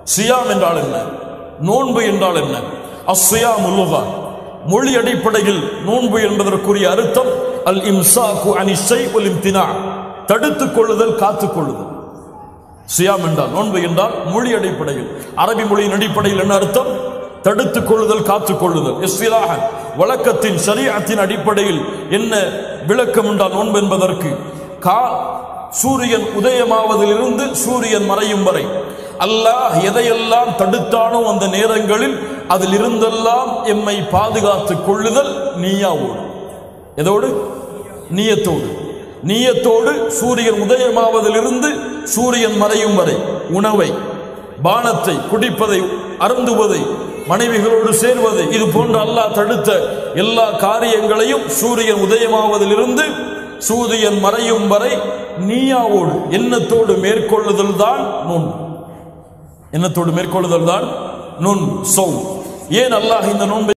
Siam என்றால் என்ன, நோன்பு என்றால் என்ன? அஸ்ஸியாமு லுகா, மொழி அடிப்படையில் நோன்பு என்பதற்குரிய அர்த்தம் அல் இம்சாக்கு அனி ஷை வல் இம்தினா, தடுத்துக் கொள்ளுதல், காத்துக் கொள்ளுதல். சியாம் என்றால், நோன்பு என்றால் மொழி அடிப்படையில், அரபி மொழியின் அடிப்படையில் என்ன அர்த்தம்? தடுத்துக் கொள்ளுதல், காத்துக் கொள்ளுதல். இஸ்திலாஹன், வழக்கத்தின் ஷரீஅத்தின் அடிப்படையில் என்ன விளக்கம் என்றால் நோன்பு என்பதற்கு சூரியன் உதயமாவதிலிருந்து சூரியன் மறையும் வரை அல்லாஹ் எதையெல்லாம் தடுத்தானோ அந்த நேரங்களில் அதில் இருந்தெல்லாம் எம்மை பாதுகாத்துக் கொள்ளுதல் நிய்யாவோடு. எதோடு? நியத்தோடு. நியத்தோடு சூரியன் உதயமாவதிலிருந்து சூரியன் மறையும் வரை உணவை, பானத்தை, குடிப்பதை, அருந்துவதை, மனைவிகளோடு சேர்வதை, இது போன்ற அல்லாஹ் தடுத்த எல்லா காரியங்களையும் சூரியன் உதயமாவதிலிருந்து சூரியன் மறையும் வரை நிய்யாவோடு, எண்ணத்தோடு மேற்கொள்ளுதல் தான் நோன்பு. எண்ணத்தோடு மேற்கொள்ளுதல் தான் நோன்பு, சௌம். ஏன் அல்லாஹ் இந்த நோன்பை